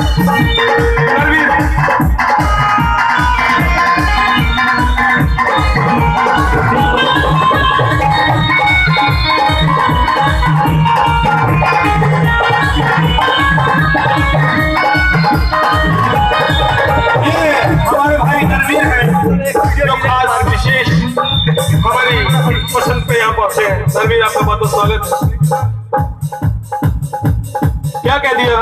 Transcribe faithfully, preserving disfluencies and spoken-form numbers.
पसंद पे यहाँ पहुंचे हैं। रणवीर, आपका बहुत बहुत स्वागत। क्या कह दिया?